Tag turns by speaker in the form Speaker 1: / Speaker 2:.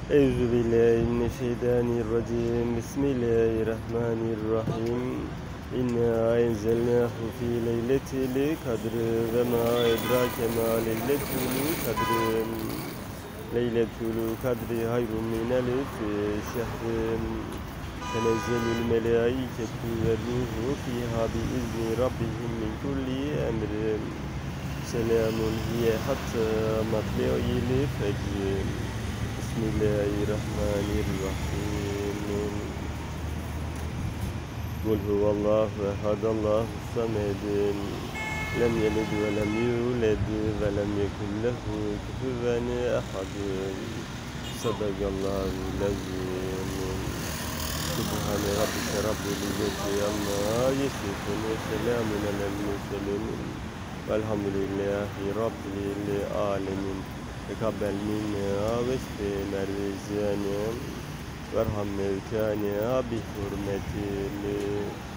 Speaker 1: Euzubillahimineşşeytanirracim. Bismillahirrahmanirrahim. İnna enzelnahu fi leyletil kadr ve ma edrake ma leyletul kadr. Leyletul kadri hayrun minel şehr. Tenezzelül melaiketu ve ruhu fiha biizni rabbihim min kulli emrin. Selamun hiye hatta matli'il fecr. Bismillahirrahmanirrahim. Kul huvallahu ehad, Allahu samed. Lem yelid ve lem yulad ve lem yekun lehu kufuven ehad. Sadakallahul azim. Subhane rabbike rabbil izzeti amma yasifun ve selamun alel murselin. Velhamdülillahi rabbil alemin. Tekabbel minna ve istemel vizyanı. Verham mevkâne bi hurmetil